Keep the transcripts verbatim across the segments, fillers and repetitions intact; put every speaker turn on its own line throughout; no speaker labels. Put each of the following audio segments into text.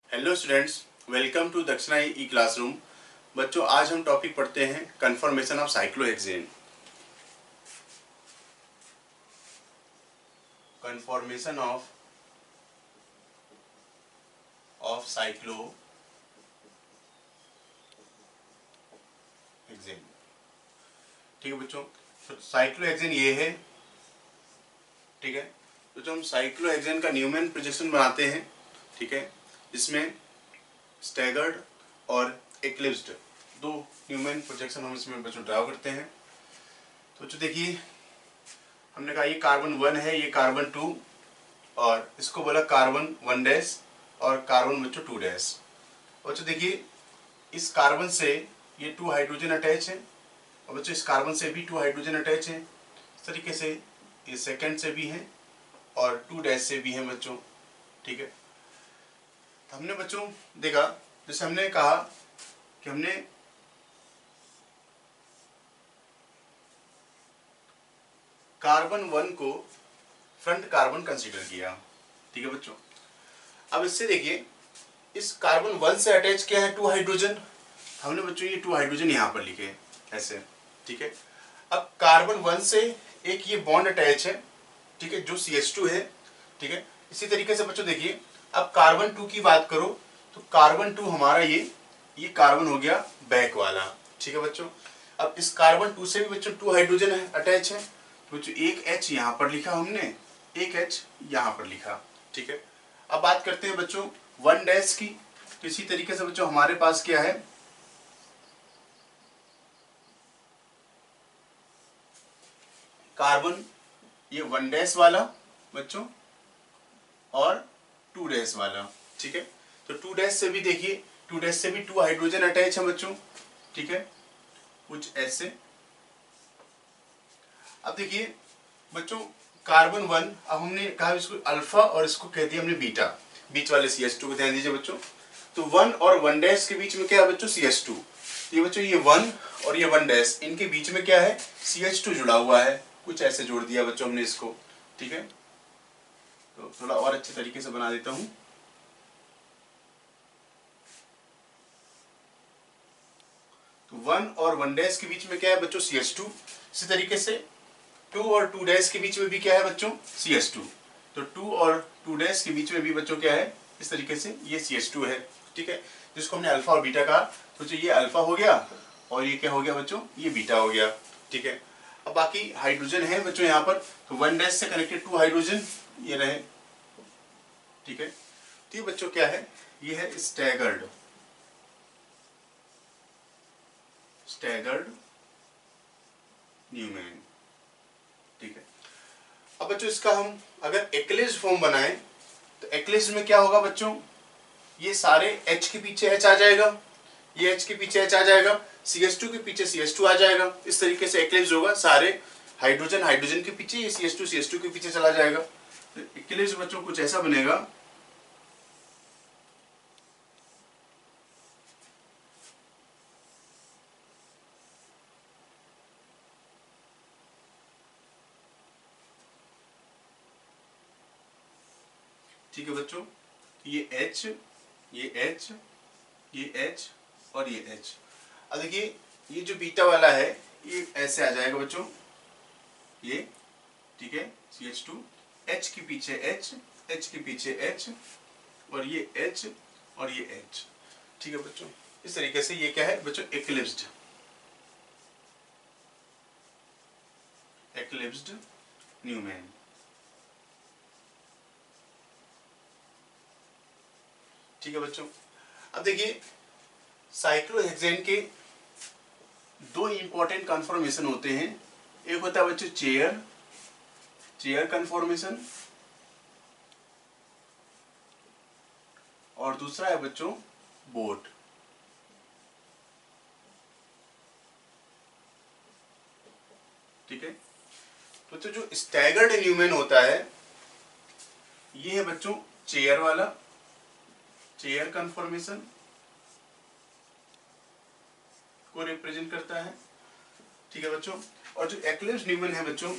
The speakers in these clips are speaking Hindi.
हेलो स्टूडेंट्स, वेलकम टू दक्षिणा ई क्लासरूम। बच्चों, आज हम टॉपिक पढ़ते हैं conformation of cyclohexane. Conformation of of cyclohexane. ठीक है बच्चों, तो साइक्लोहेक्सेन ये है। ठीक है, तो जो हम साइक्लोहेक्सेन का न्यूमैन प्रोजेक्शन बनाते हैं, ठीक है, इसमें स्टैगर्ड और एक्लिप्स्ड दो न्यूमैन प्रोजेक्शन हम इसमें बच्चों ड्रा करते हैं। तो बच्चों देखिए, हमने कहा ये कार्बन वन है, ये कार्बन टू, और इसको बोला कार्बन वन डैश और कार्बन बच्चों टू डैश। बच्चों देखिए, इस कार्बन से ये टू हाइड्रोजन अटैच है, और बच्चों इस कार्बन से भी टू हाइड्रोजन अटैच है। इस तरीके से ये सेकंड से भी हैं और टू डैश से भी हैं बच्चों। ठीक है, तो हमने बच्चों देखा, जैसे हमने कहा कि हमने कार्बन वन को फ्रंट कार्बन कंसीडर किया। ठीक है बच्चों, अब इससे देखिए, इस कार्बन वन से अटैच किया है टू हाइड्रोजन। हमने बच्चों ये टू हाइड्रोजन यहाँ पर लिखे ऐसे। ठीक है, अब कार्बन वन से एक ये बॉन्ड अटैच है, ठीक है, जो सी एच टू है। ठीक है, इसी तरीके से बच्चों देखिए, अब कार्बन टू की बात करो तो कार्बन टू हमारा ये ये कार्बन हो गया बैक वाला। ठीक है बच्चों, अब इस कार्बन टू से भी बच्चों टू हाइड्रोजन है अटैच है, तो बच्चों एक एच यहाँ पर लिखा हमने, एक एच यहाँ पर लिखा। ठीक है, अब बात करते हैं बच्चों वन डैश की। तो इसी तरीके से बच्चों हमारे पास क्या है, कार्बन ये वन डैश वाला बच्चों और टू डैश वाला। ठीक है, तो टू डैश से भी देखिए, टू डैश से भी टू हाइड्रोजन अटैच है बच्चों। ठीक है, कुछ ऐसे। अब देखिए बच्चों, कार्बन वन, अब हमने कहा इसको अल्फा और इसको कह दिया हमने बीटा, बीच वाले सी एच टू को ध्यान दीजिए बच्चों। तो वन और वन डैश के बीच में क्या है बच्चों, सी एच टू। ये बच्चों ये वन और ये वन डैश, इनके बीच में क्या है, सी एच टू जुड़ा हुआ है। कुछ ऐसे जोड़ दिया बच्चों हमने इसको। ठीक है, तो थोड़ा और अच्छे तरीके से बना देता हूं। तो वन और वन डैश के बीच में क्या है बच्चों, सी एच टू। इसी तरीके से टू और टू डैश के बीच में भी क्या है बच्चों, सी एच टू। तो टू और टू डैश के बीच में भी बच्चों क्या है, इस तरीके से ये सी एच टू है। ठीक है, जिसको हमने अल्फा और बीटा कहा। तो जो ये अल्फा हो गया और ये क्या हो गया बच्चों, ये बीटा हो गया। ठीक है, अब बाकी हाइड्रोजन है बच्चों यहाँ पर, तो वन डैश से कनेक्टेड टू हाइड्रोजन ये रहे। ठीक है, तो ये बच्चों क्या है, ये है स्टैगर्ड स्टैगर्ड न्यूमैन। ठीक है, अब बच्चों इसका हम अगर एक्लिप्स्ड फॉर्म बनाएं तो एक्लिप्स्ड में क्या होगा बच्चों, ये सारे H के पीछे H आ जाएगा, ये H के पीछे H आ जाएगा, सी एच टू के पीछे सी एच टू आ जाएगा। इस तरीके से एक्लिप्स्ड होगा, सारे हाइड्रोजन हाइड्रोजन के पीछे, ये C H two C H two के पीछे चला जाएगा। तो एक्लिप्स्ड बच्चों कुछ ऐसा बनेगा। ठीक है बच्चों, ये H, ये H, ये H और ये H। अब देखिए, ये जो बीटा वाला है ये ऐसे आ जाएगा बच्चों, ये। ठीक है, सी एच टू, H के पीछे H, H के पीछे H और ये H और ये H। ठीक है बच्चों, इस तरीके से ये क्या है बच्चों, एक्लिप्स्ड एक्लिप्स्ड न्यूमैन। ठीक है बच्चों, अब देखिए साइक्लोहेक्सेन के दो इंपॉर्टेंट कन्फर्मेशन होते हैं। एक होता है बच्चों चेयर चेयर कन्फर्मेशन, और दूसरा है बच्चों बोट। ठीक है, बच्चों जो स्टैगर्ड न्यूमैन होता है ये है बच्चों चेयर वाला, चेयर कन्फर्मेशन को रिप्रेजेंट करता है। ठीक है बच्चों, और जो एक्लिप्स्ड न्यूमैन है बच्चों,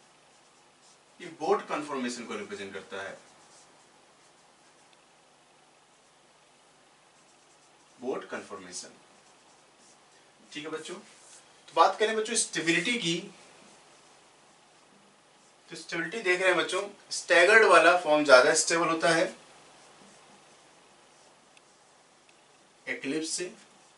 ये बोट कन्फर्मेशन को रिप्रेजेंट करता है। Boat conformation. ठीक है बच्चों, तो बात करें बच्चों स्टेबिलिटी की, तो स्टेबिलिटी देख रहे हैं बच्चों, स्टैगर्ड वाला फॉर्म ज्यादा स्टेबल होता है एक्लिप्स से।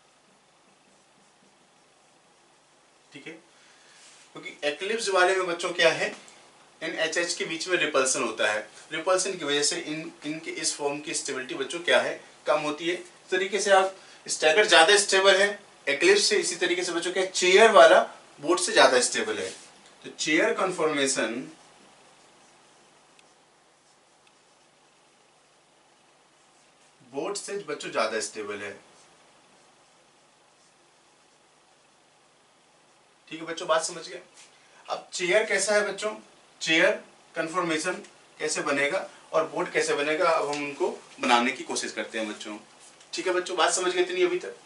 ठीक है, क्योंकि एक्लिप्स वाले में बच्चों क्या है, इन एच एच के बीच में रिपल्सन होता है, रिपल्सन की वजह से इन इनके इस फॉर्म की स्टेबिलिटी बच्चों क्या है, कम होती है। इस तरीके से आप स्टैगर ज्यादा स्टेबल है एक्लिप्स से, इसी तरीके से बच्चों क्या चेयर वाला बोट से ज्यादा स्टेबल है। तो चेयर कन्फॉर्मेशन बोट से बच्चों ज्यादा स्टेबल है। ठीक है बच्चों, बात समझ गए। अब चेयर कैसा है बच्चों, चेयर कन्फॉर्मेशन कैसे बनेगा और बोट कैसे बनेगा, अब हम उनको बनाने की कोशिश करते हैं बच्चों। ठीक है बच्चों, बात समझ गए इतनी अभी तक।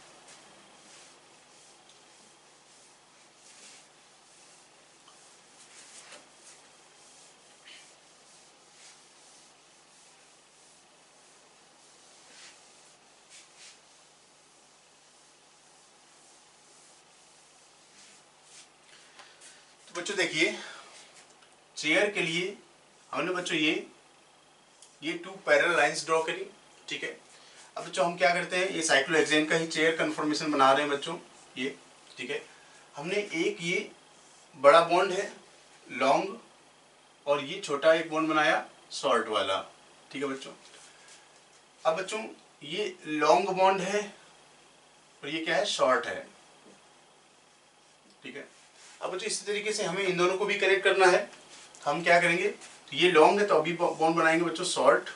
तो बच्चों देखिए, चेयर के लिए हमने बच्चों ये ये टू पैरेलल लाइंस ड्रॉ करी। ठीक है, अब बच्चों हम क्या करते हैं, ये साइक्लोहेक्सेन का ही चेयर कन्फॉर्मेशन बना रहे हैं बच्चों ये। ठीक है, हमने एक ये बड़ा बॉन्ड है लॉन्ग और ये छोटा एक बॉन्ड बनाया शॉर्ट वाला। ठीक है बच्चों, अब बच्चों ये लॉन्ग बॉन्ड है और ये क्या है, शॉर्ट है। ठीक है, अब बच्चों इसी तरीके से हमें इन दोनों को भी कनेक्ट करना है। हम क्या करेंगे, तो ये लॉन्ग है तो अभी बॉन्ड बनाएंगे बच्चों शॉर्ट,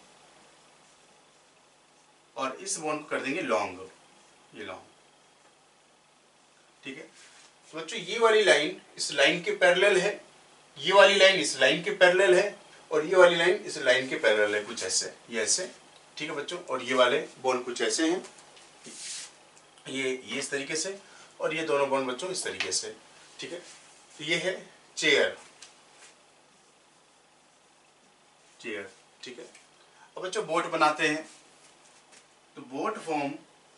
और इस बॉन्ड को कर देंगे लॉन्ग, ये लॉन्ग। ठीक है, तो बच्चों ये वाली लाइन इस लाइन के पैरेलल है, ये वाली लाइन इस लाइन के पैरेलल है, और ये वाली लाइन इस लाइन के पैरेलल है, कुछ ऐसे, ये ऐसे। ठीक है बच्चों, और ये वाले बॉन्ड कुछ ऐसे हैं, ये ये इस तरीके से, और ये दोनों बॉन्ड बच्चों इस तरीके से। ठीक है, तो ये है चेयर, चेयर। ठीक है, अब बच्चों बोट बनाते हैं, तो बोट फॉर्म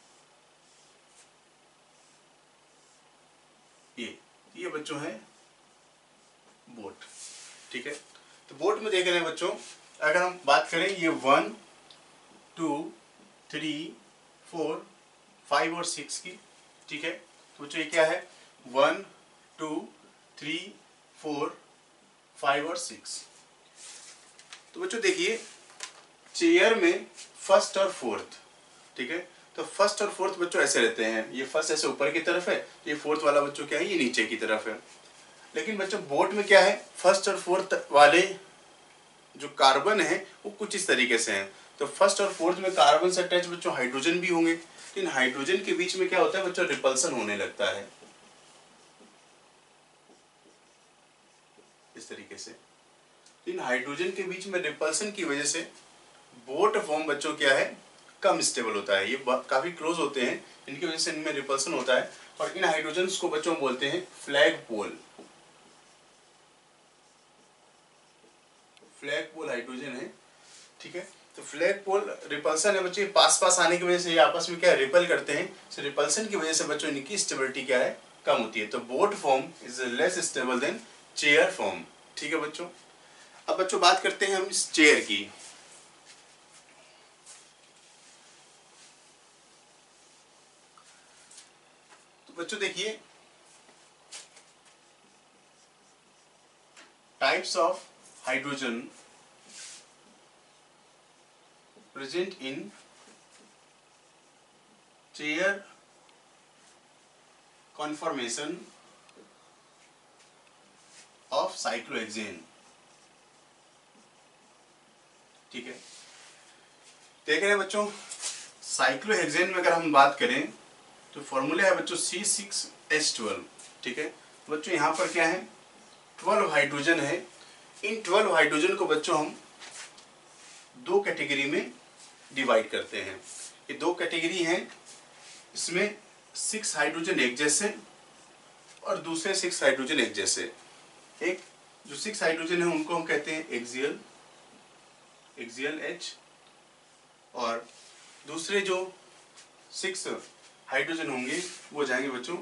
ये ये बच्चों है बोट। ठीक है, तो बोट में देख रहे हैं बच्चों, अगर हम बात करें ये one two three four five और सिक्स की। ठीक है, तो बच्चों ये क्या है, one two three four five और सिक्स। तो बच्चों देखिए चेयर में फर्स्ट और फोर्थ। ठीक है, तो फर्स्ट और फोर्थ बच्चों ऐसे रहते हैं, ये फर्स्ट ऐसे ऊपर की तरफ है, ये फोर्थ वाला बच्चों क्या है, ये नीचे की तरफ है। लेकिन बच्चों बोट में क्या है, फर्स्ट और फोर्थ वाले जो कार्बन है वो कुछ इस तरीके से हैं। तो फर्स्ट और फोर्थ में कार्बन से अटैच बच्चों हाइड्रोजन भी होंगे, तो इन हाइड्रोजन के बीच में क्या होता है बच्चों, रिपल्सन होने लगता है इस तरीके से। तो इन हाइड्रोजन के बीच में रिपल्सन की वजह से बोट फॉर्म बच्चों क्या है, कम स्टेबल होता है। ये काफी क्लोज होते हैं, इनकी वजह से इनमें रिपल्सन होता है, और इन हाइड्रोजन्स को बच्चों बोलते हैं flag pole. Flag pole hydrogen है। ठीक है, तो फ्लैग पोल रिपल्सन है बच्चों, पास पास आने की वजह से ये आपस में क्या रिपल करते हैं, तो रिपल्सन की वजह से बच्चों इनकी स्टेबिलिटी क्या है, कम होती है। तो boat form is less stable than chair form. ठीक है बच्चों, अब बच्चों बात करते हैं हम इस चेयर की। तो बच्चों देखिए types of hydrogen present in chair conformation of cyclohexane। ठीक है, देख रहे हैं बच्चों साइक्लोहेक्सेन में अगर हम बात करें तो फॉर्मूला है बच्चों सी सिक्स एच ट्वेल्व। ठीक है, बच्चों यहाँ पर क्या है, ट्वेल्व हाइड्रोजन है। इन ट्वेल्व हाइड्रोजन को बच्चों हम दो कैटेगरी में डिवाइड करते हैं। ये दो कैटेगरी हैं, इसमें सिक्स हाइड्रोजन एक जैसे और दूसरे सिक्स हाइड्रोजन एक जैसे। एक जो सिक्स हाइड्रोजन है उनको हम कहते हैं एक्सियल एक्सियल एच, और दूसरे जो सिक्स हाइड्रोजन होंगे वो जाएंगे बच्चों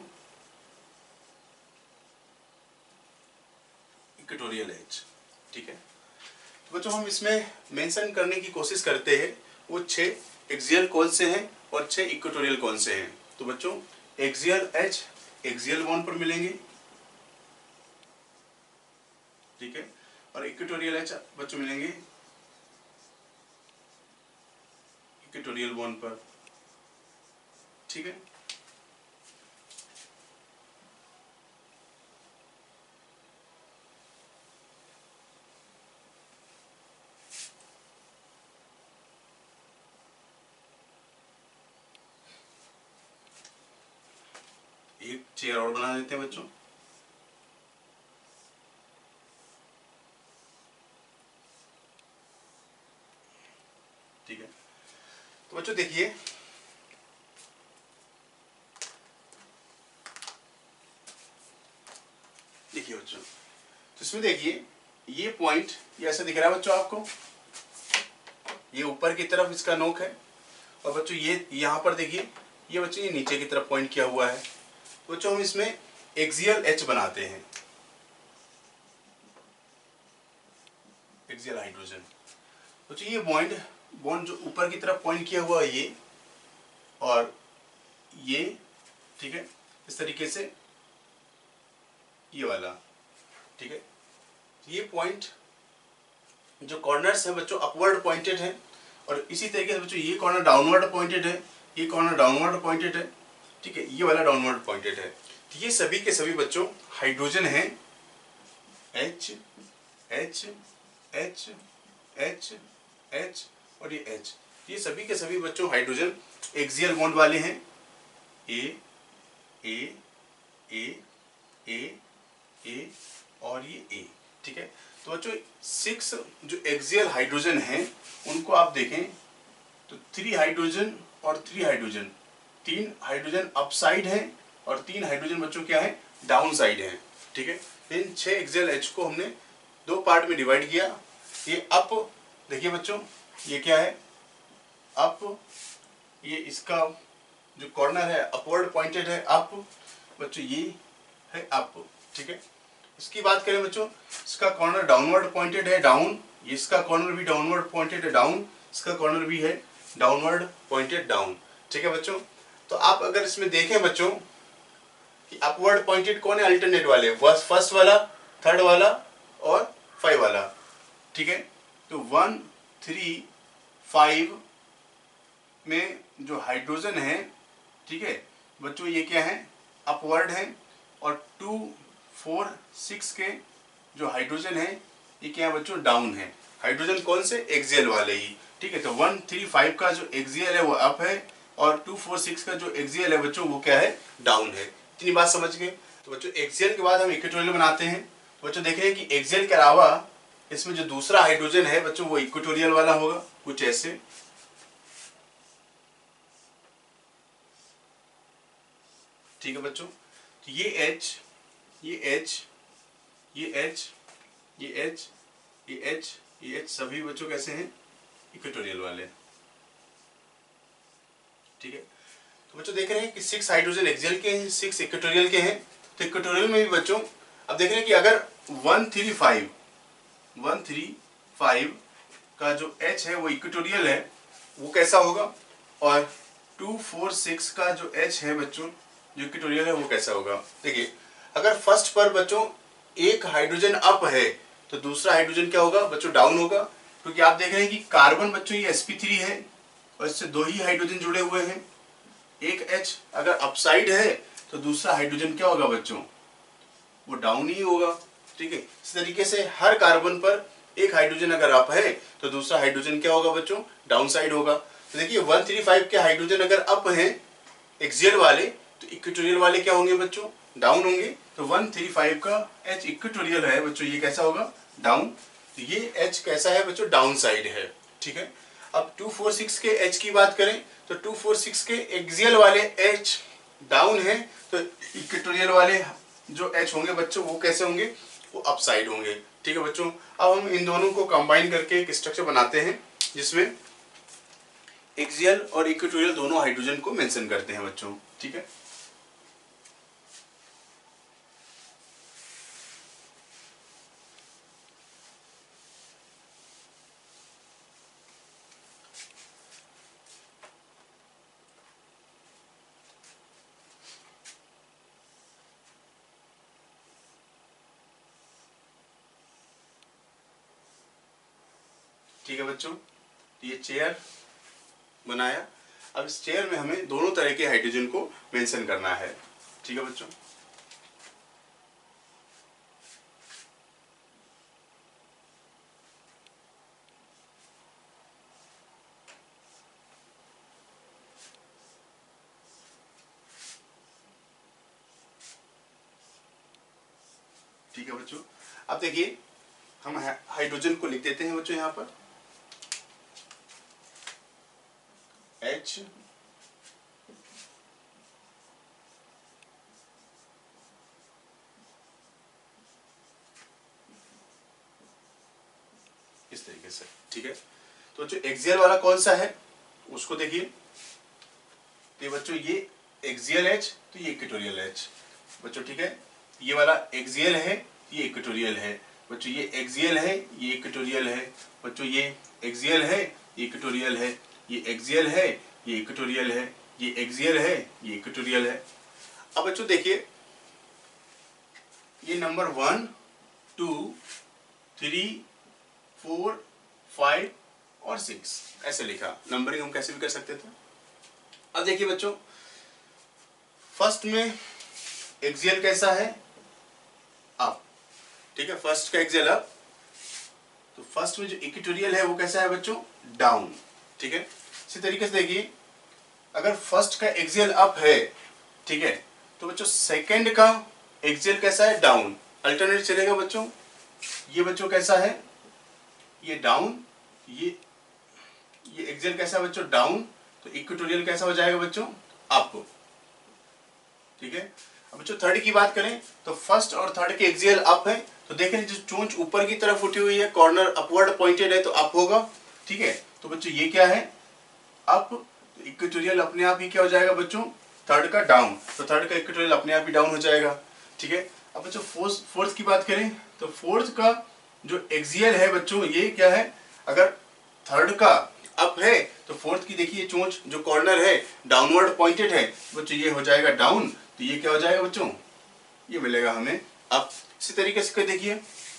इक्वेटोरियल एज। ठीक है, तो बच्चों हम इसमें मेंशन करने की कोशिश करते हैं वो छह एक्सियल कौन से हैं और छह इक्वेटोरियल कौन से हैं। तो बच्चों एक्सियल एच एक्सियल बॉन्ड पर मिलेंगे, ठीक है, और इक्वेटोरियल एच बच्चों मिलेंगे इक्वेटोरियल बॉन्ड पर। ठीक है, एक चेयर और बना देते हैं बच्चों। ठीक है, तो बच्चों देखिए देखिए बच्चों, तो इसमें देखिए ये पॉइंट ये ऐसा दिख रहा है बच्चों आपको, ये ऊपर की तरफ इसका नोक है, और बच्चों ये यहाँ पर देखिए ये बच्चों ये नीचे की तरफ पॉइंट किया हुआ है। तो बच्चों हम इसमें एक्सियल एच बनाते हैं, एक्सियल हाइड्रोजन। बच्चों ये बॉन्ड बॉन्ड जो ऊपर की तरफ पॉइंट किया हुआ है ये और ये, ठीक है, इस तरीके से ये वाला, ठीक है, ये पॉइंट जो कॉर्नर्स है बच्चों अपवर्ड पॉइंटेड है, और इसी तरीके से बच्चों ये कॉर्नर डाउनवर्ड पॉइंटेड है, ये कॉर्नर डाउनवर्ड पॉइंटेड है, ठीक है, ये वाला डाउनवर्ड पॉइंटेड है। तो ये सभी के सभी बच्चों हाइड्रोजन हैं H H H H H और ये H, ये सभी के सभी बच्चों हाइड्रोजन एक्सियल बॉन्ड वाले हैं, A A A A A और ये A। ठीक है, तो बच्चों सिक्स जो एक्सियल हाइड्रोजन हैं उनको आप देखें तो थ्री हाइड्रोजन और थ्री हाइड्रोजन, तीन हाइड्रोजन अपसाइड है और तीन हाइड्रोजन बच्चों क्या है डाउन साइड है। ठीक है, इन छह एक्सियल एच को हमने दो पार्ट में डिवाइड किया। ये अप देखिए बच्चों ये क्या है अप, ये इसका जो कॉर्नर है अपवर्ड पॉइंटेड है अप बच्चों, ये है अप। ठीक है, इसकी बात करें बच्चों इसका कॉर्नर डाउनवर्ड पॉइंटेड है डाउन, इसका कॉर्नर भी डाउनवर्ड पॉइंटेड है डाउन, इसका कॉर्नर भी है डाउनवर्ड पॉइंटेड डाउन। ठीक है बच्चों, तो आप अगर इसमें देखें बच्चों कि अपवर्ड पॉइंटेड कौन है अल्टरनेट वाले, फर्स्ट वाला, थर्ड वाला और फाइव वाला। ठीक है, तो वन थ्री फाइव में जो हाइड्रोजन है, ठीक है बच्चों ये क्या है अपवर्ड है, और टू फोर सिक्स के जो हाइड्रोजन है ये क्या है बच्चों डाउन है। हाइड्रोजन कौन से एक्सियल वाले ही। ठीक है, तो वन थ्री फाइव का जो एक्सियल है वो अप है और टू फोर सिक्स का जो एक्सियल है बच्चों वो क्या है डाउन है। इतनी बात समझ गए। तो बच्चों एक्सियल के बाद हम इक्वेटोरियल बनाते हैं। तो बच्चों देख रहे हैं कि एक्सियल के अलावा इसमें जो दूसरा हाइड्रोजन है बच्चों वो इक्वेटोरियल वाला होगा कुछ ऐसे। ठीक है बच्चों, तो ये H ये H ये H ये H ये H ये H सभी बच्चों कैसे हैं इक्वेटोरियल वाले। ठीक है, तो बच्चों देख रहे हैं कि सिक्स हाइड्रोजन एक्सियल के हैं, सिक्स इक्वेटोरियल के हैं। तो इक्वेटोरियल में भी बच्चों अब देख रहे हैं कि अगर one three five one three five का जो H है वो इक्वेटोरियल है वो कैसा होगा, और टू फोर सिक्स का जो H है बच्चों जो इक्वेटोरियल है वो कैसा होगा। देखिए अगर फर्स्ट पर बच्चों एक हाइड्रोजन अप है तो दूसरा हाइड्रोजन क्या होगा बच्चों डाउन होगा, क्योंकि आप देख रहे हैं कि कार्बन बच्चों ये एस पी थ्री है और इससे दो ही हाइड्रोजन जुड़े हुए हैं। एक H अगर अपसाइड है तो दूसरा हाइड्रोजन क्या होगा बच्चों वो डाउन ही होगा। ठीक है, इस तरीके से हर कार्बन पर एक हाइड्रोजन अगर अप है तो दूसरा हाइड्रोजन क्या होगा बच्चों डाउन साइड होगा। तो देखिए वन थ्री फाइव के हाइड्रोजन अगर अप हैं एक्सियल वाले तो इक्वेटोरियल वाले क्या होंगे बच्चों डाउन होंगे। तो वन थ्री फाइव का H इक्वेटोरियल है बच्चों ये कैसा होगा डाउन, तो ये H कैसा है बच्चों डाउन साइड है। ठीक है, अब टू फोर सिक्स के H की बात करें तो टू फोर सिक्स के एक्सियल वाले H डाउन है, तो इक्वेटोरियल वाले जो H होंगे बच्चों वो कैसे होंगे वो अपसाइड होंगे। ठीक है बच्चों, अब हम इन दोनों को कंबाइन करके एक स्ट्रक्चर बनाते हैं जिसमें एक्सियल और इक्वेटोरियल दोनों हाइड्रोजन को मेंशन करते हैं बच्चों, ठीक है। ठीक है बच्चों, ये चेयर बनाया। अब इस चेयर में हमें दोनों तरह के हाइड्रोजन को मेंशन करना है, ठीक है बच्चों। ठीक है बच्चों, अब देखिए हम हाइड्रोजन को लिख देते हैं बच्चों यहाँ पर H इस तरीके से, ठीक है। तो जो एक्सियल वाला कौन सा है उसको देखिए, तो बच्चों ये एक्सियल H तो ये इक्वेटोरियल H बच्चों, ठीक है। ये वाला एक्सियल है, ये इक्वेटोरियल है बच्चों, ये एक्सियल है, ये इक्वेटोरियल है बच्चों, ये एक्सियल है, ये इक्वेटोरियल है, ये एक्सियल है, ये इक्वेटोरियल है, ये एक्सियल है, ये इक्वेटोरियल है। अब बच्चों देखिए ये number one two three four five और सिक्स ऐसे लिखा, नंबरिंग हम कैसे भी कर सकते थे। अब देखिए बच्चों फर्स्ट में एक्सियल कैसा है, अप, ठीक है, फर्स्ट का एक्सियल अप। तो फर्स्ट में जो इक्वेटोरियल है वो कैसा है बच्चों, डाउन, ठीक है। इसी तरीके से देखिए अगर फर्स्ट का एक्सियल अप है, ठीक है, तो बच्चों सेकंड का एक्सियल कैसा है, डाउन, अल्टरनेट चलेगा बच्चों। ये बच्चों कैसा है, ये डाउन, ये ये एक्सियल कैसा है बच्चों, डाउन, तो इक्वेटोरियल कैसा हो जाएगा बच्चों, अप, ठीक है। अब बच्चों थर्ड की बात करें तो फर्स्ट और थर्ड के एक्सियल अप है, तो देखें जो चोंच ऊपर की तरफ उठी हुई है, कॉर्नर अपवर्ड पॉइंटेड है तो अप होगा, ठीक है। तो बच्चों ये क्या है, अप, तो इक्वेटोरियल अपने आप ही क्या हो जाएगा बच्चों, थर्ड का डाउन, तो थर्ड का इक्वेटोरियल अपने आप ही डाउन हो जाएगा, ठीक है। अब बच्चों फोर्थ फोर्थ की बात करें तो फोर्थ का जो एक्सियल है बच्चों ये क्या है, अगर थर्ड का अप है तो फोर्थ की देखिए चोंच जो कॉर्नर है डाउनवर्ड पॉइंटेड है बच्चों, ये हो जाएगा डाउन, तो ये क्या हो जाएगा बच्चों, ये मिलेगा हमें अप। इसी तरीके से देखिए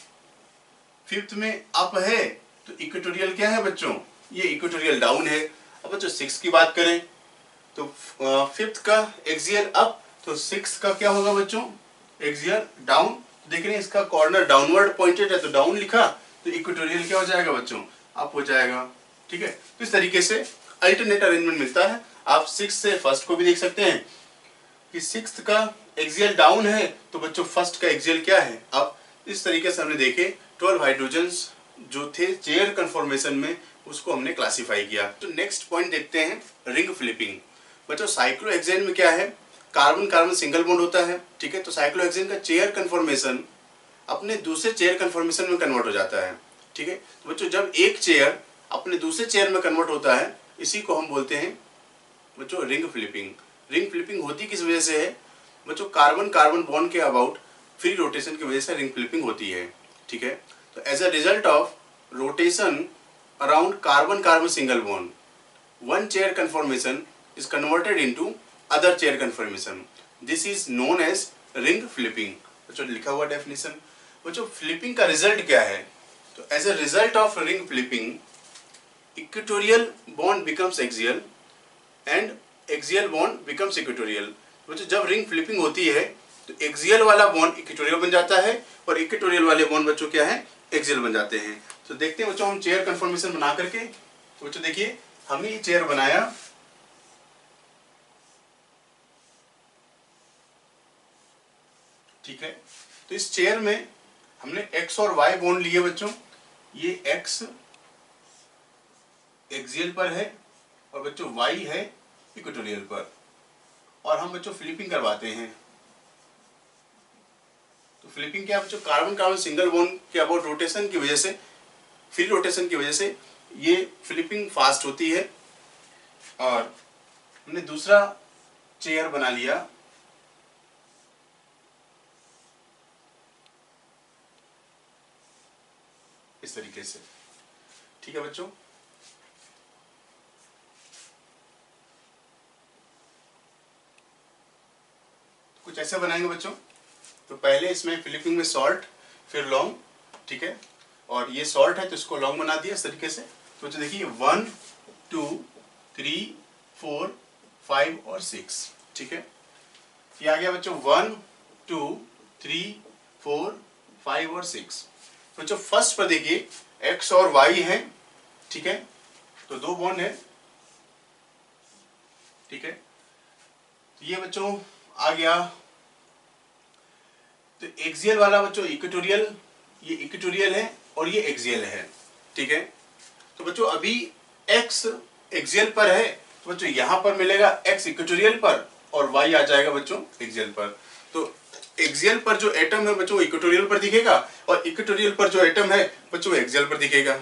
फिफ्थ में अप है तो इक्वेटोरियल क्या है बच्चों, ये इक्वेटोरियल डाउन है। अब बच्चों सिक्स की बात करें तो फिफ्थ का एक्सियल अप, तो सिक्स का क्या होगा बच्चों, एक्सियल डाउन, देख रहे हैं इसका कॉर्नर डाउनवर्ड पॉइंटेड है तो डाउन लिखा, तो इक्वेटोरियल क्या हो जाएगा बच्चों, अप हो जाएगा, ठीक है। तो इस तरीके से अल्टरनेट अरेंजमेंट मिलता है। आप सिक्स से फर्स्ट को भी देख सकते हैं कि सिक्स्थ का एक्सियल डाउन है तो बच्चों फर्स्ट का एक्सियल क्या है, अब इस तरीके से हमने देखे ट्वेल्व हाइड्रोजन्स जो थे चेयर कन्फॉर्मेशन में, उसको हमने क्लासिफाई किया। तो नेक्स्ट पॉइंट देखते हैं रिंग फ्लिपिंग। बच्चों साइक्लोहेक्सेन में क्या है, कार्बन कार्बन सिंगल बॉन्ड होता है, ठीक है। तो साइक्लोहेक्सेन का चेयर कन्फॉर्मेशन अपने दूसरे चेयर कन्फॉर्मेशन में कन्वर्ट हो जाता है, ठीक है। तो बच्चों जब एक चेयर अपने दूसरे चेयर में कन्वर्ट होता है इसी को हम बोलते हैं बच्चों रिंग फ्लिपिंग। रिंग फ्लिपिंग होती किस वजह से है बच्चों, कार्बन कार्बन बॉन्ड के अबाउट फ्री रोटेशन की वजह से रिंग फ्लिपिंग होती है, ठीक है। तो as a result of rotation around carbon carbon single bond one chair conformation is converted into other chair conformation. This is known as ring flipping. बच्चों लिखा हुआ डेफिनेशन। बच्चों फ्लिपिंग का रिजल्ट क्या है, तो as a result of ring flipping equatorial bond becomes axial and axial bond becomes equatorial. बच्चों जब रिंग फ्लिपिंग होती है तो एक्सियल वाला बॉन्ड इक्वेटोरियल बन जाता है और इक्वेटोरियल वाले बॉन्ड बच्चों क्या है, एक्सियल बन जाते हैं। तो देखते हैं बच्चों हम चेयर कन्फॉर्मेशन बना करके। तो बच्चों देखिए हमने ये चेयर बनाया, ठीक है। तो इस चेयर में हमने x और y बॉन्ड लिए बच्चों, ये x एक्सियल पर है और बच्चों y है इक्वेटोरियल पर, और हम बच्चों फ्लिपिंग करवाते हैं। तो फ्लिपिंग क्या है बच्चों, कार्बन कार्बन सिंगल बॉन्ड के अबाउट रोटेशन की वजह से, फ्री रोटेशन की वजह से ये फ्लिपिंग फास्ट होती है, और हमने दूसरा चेयर बना लिया इस तरीके से। ठीक है बच्चों, कुछ ऐसे बनाएंगे बच्चों। तो पहले इसमें फ्लिपिंग में शॉर्ट फिर लॉन्ग, ठीक है, और ये शॉर्ट है तो इसको लॉन्ग बना दिया इस तरीके से। तो बच्चों देखिए one two three four five और सिक्स, ठीक है। ये आ गया बच्चों one two three four five और सिक्स। बच्चों फर्स्ट पर देखिए एक्स और वाई है, ठीक है, तो दो बॉन्ड है, ठीक है। तो ये बच्चों आ गया। तो एक्सियल वाला बच्चों इक्वेटोरियल, ये इक्वेटोरियल है और ये एक्सियल है, ठीक है। तो बच्चों अभी एक्स एक्सियल पर है तो बच्चों यहां पर मिलेगा एक्स इक्वेटोरियल पर और वाई आ जाएगा बच्चों एक्सियल पर। तो एक्सियल पर जो एटम है बच्चों इक्वेटोरियल पर दिखेगा और इक्वेटोरियल पर जो एटम है बच्चों एक्सियल पर दिखेगा।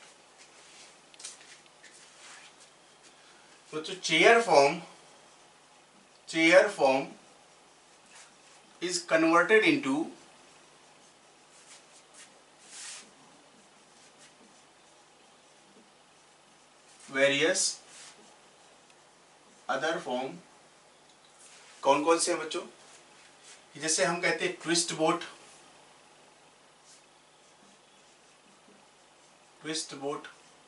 बच्चों chair form chair form is converted into various other form। कौन कौन से हैं बच्चों? जैसे हम कहते हैं twist boat, twist boat,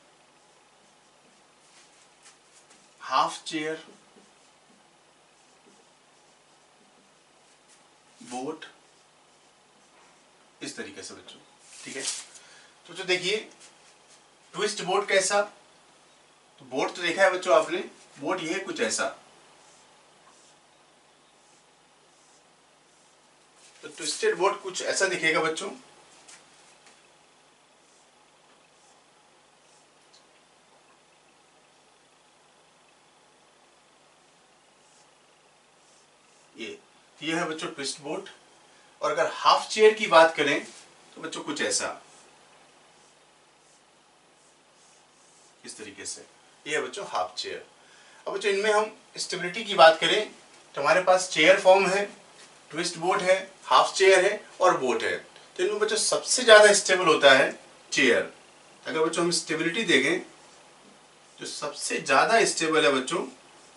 half chair, boat, इस तरीके से बच्चों, ठीक है। तो जो देखिए ट्विस्ट बोट कैसा, तो बोट तो देखा है बच्चों आपने, बोट ये है कुछ ऐसा। तो ट्विस्टेड बोट कुछ ऐसा दिखेगा बच्चों। ये ये है बच्चों ट्विस्ट बोट। और अगर हाफ चेयर की बात करें तो बच्चों कुछ ऐसा, इस तरीके से, ये है बच्चों हाफ चेयर। अब बच्चों इनमें हम स्टेबिलिटी की बात करें तो हमारे पास चेयर फॉर्म है, ट्विस्ट बोट है, हाफ चेयर है और बोट है। तो इनमें बच्चों सबसे ज्यादा स्टेबल होता है चेयर। अगर बच्चों हम स्टेबिलिटी देखें तो सबसे ज्यादा स्टेबल है बच्चों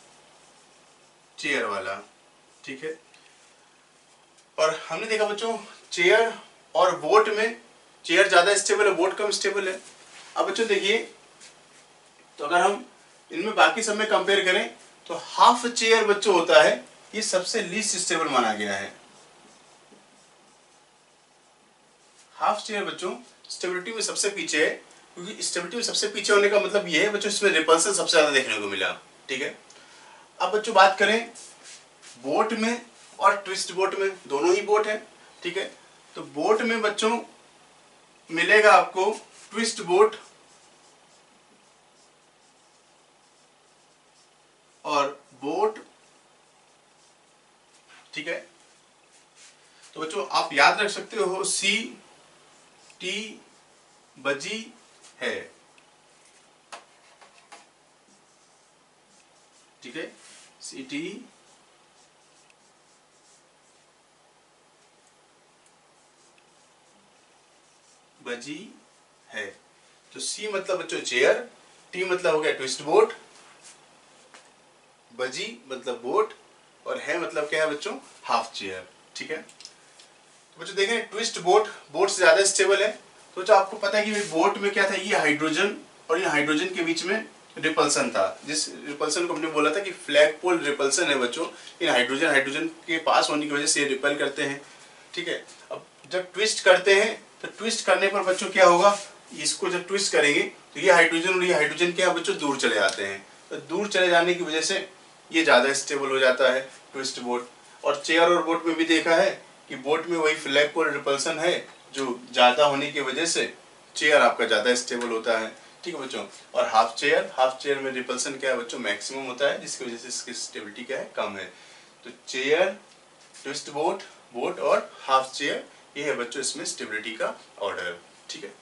चेयर वाला, ठीक है। और हमने देखा बच्चों चेयर और बोट में चेयर ज्यादा स्टेबल है, बोट कम स्टेबल है। अब बच्चों देखिए, तो अगर हम इनमें बाकी सब में कंपेयर करें तो हाफ चेयर बच्चों होता है ये सबसे लीस्ट स्टेबल माना गया है। हाफ चेयर बच्चों स्टेबिलिटी में सबसे पीछे है, क्योंकि स्टेबिलिटी में सबसे पीछे होने का मतलब ये है बच्चों इसमें रिपल्सन सबसे ज्यादा देखने को मिला, ठीक है। अब बच्चों बात करें बोट में और ट्विस्ट बोट में, दोनों ही बोट है, ठीक है। तो बोट में बच्चों मिलेगा आपको ट्विस्ट बोट और बोट, ठीक है। तो बच्चों आप याद रख सकते हो सी टी बजी है, ठीक है, सी टी बजी है। तो सी मतलब बच्चों चेयर, टी मतलब हो गया ट्विस्ट बोट, बजी मतलब बोट और है मतलब क्या है बच्चों हाफ चेयर, ठीक है। तो बच्चों देखें ट्विस्ट बोट बोट से ज्यादा स्टेबल है। तो जो आपको पता है कि बोट में क्या था, ये हाइड्रोजन और ये हाइड्रोजन के बीच में रिपल्सन था, जिस रिपल्सन को हमने बोला था कि फ्लैग पोल रिपल्सन है बच्चों। इन हाइड्रोजन हाइड्रोजन के पास होने की वजह से ये रिपेल करते हैं, ठीक है। अब जब ट्विस्ट करते हैं तो ट्विस्ट करने पर बच्चों क्या होगा, इसको जब ट्विस्ट करेंगे तो ये हाइड्रोजन और ये हाइड्रोजन क्या बच्चों दूर चले जाते हैं। तो दूर चले जाने की वजह से ये ज्यादा स्टेबल हो जाता है ट्विस्ट बोट। और चेयर और बोट में भी देखा है कि बोट में वही फ्लैग पोल रिपल्सन है जो ज्यादा होने की वजह से चेयर आपका ज्यादा स्टेबल होता है, ठीक है बच्चों। और हाफ चेयर हाफ चेयर में रिपल्सन क्या है बच्चों मैक्सिमम होता है, जिसकी वजह से इसकी स्टेबिलिटी क्या है कम है। तो चेयर, ट्विस्ट बोट, बोट और हाफ चेयर, ये है बच्चों इसमें स्टेबिलिटी का ऑर्डर, ठीक है।